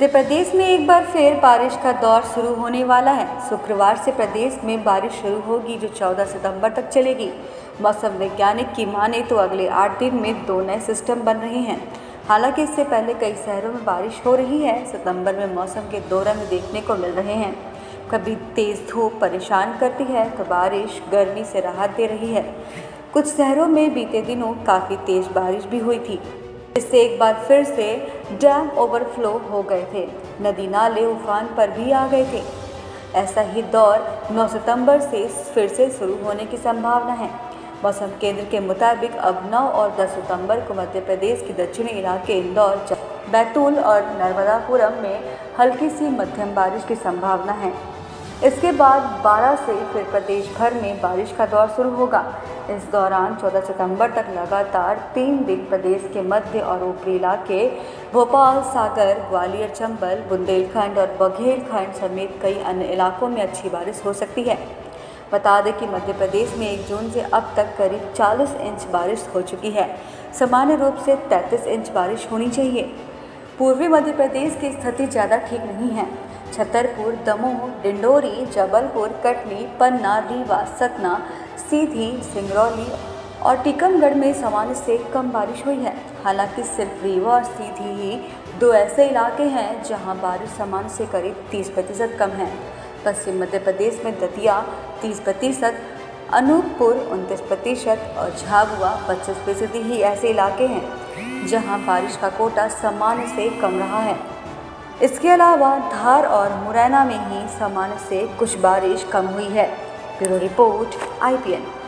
मध्य प्रदेश में एक बार फिर बारिश का दौर शुरू होने वाला है। शुक्रवार से प्रदेश में बारिश शुरू होगी जो 14 सितंबर तक चलेगी। मौसम वैज्ञानिक की माने तो अगले 8 दिन में 2 नए सिस्टम बन रहे हैं। हालांकि इससे पहले कई शहरों में बारिश हो रही है। सितंबर में मौसम के 2 रंग देखने को मिल रहे हैं। कभी तेज़ धूप परेशान करती है तो बारिश गर्मी से राहत दे रही है। कुछ शहरों में बीते दिनों काफ़ी तेज़ बारिश भी हुई थी, इससे एक बार फिर से डैम ओवरफ्लो हो गए थे। नदी नाले उफान पर भी आ गए थे। ऐसा ही दौर 9 सितंबर से फिर से शुरू होने की संभावना है। मौसम केंद्र के मुताबिक अब 9 और 10 सितंबर को मध्य प्रदेश के दक्षिणी इलाके इंदौर, बैतूल और नर्मदापुरम में हल्की सी मध्यम बारिश की संभावना है। इसके बाद 12 से फिर प्रदेश भर में बारिश का दौर शुरू होगा। इस दौरान 14 सितंबर तक लगातार 3 दिन प्रदेश के मध्य और ऊपरी इलाके, भोपाल, सागर, ग्वालियर, चंबल, बुंदेलखंड और बघेलखंड समेत कई अन्य इलाकों में अच्छी बारिश हो सकती है। बता दें कि मध्य प्रदेश में 1 जून से अब तक करीब 40 इंच बारिश हो चुकी है। सामान्य रूप से 33 इंच बारिश होनी चाहिए। पूर्वी मध्य प्रदेश की स्थिति ज़्यादा ठीक नहीं है। छतरपुर, दमोह, डिंडोरी, जबलपुर, कटनी, पन्ना, रीवा, सतना, सीधी, सिंगरौली और टीकमगढ़ में सामान्य से कम बारिश हुई है। हालांकि सिर्फ रीवा और सीधी ही 2 ऐसे इलाके हैं जहां बारिश सामान्य से करीब 30% कम है। पश्चिम मध्य प्रदेश में दतिया 30%, अनूपपुर 29% और झाबुआ 25% ही ऐसे इलाके हैं जहां बारिश का कोटा सामान्य से कम रहा है। इसके अलावा धार और मुरैना में ही सामान्य से कुछ बारिश कम हुई है। Bureau report, IPN।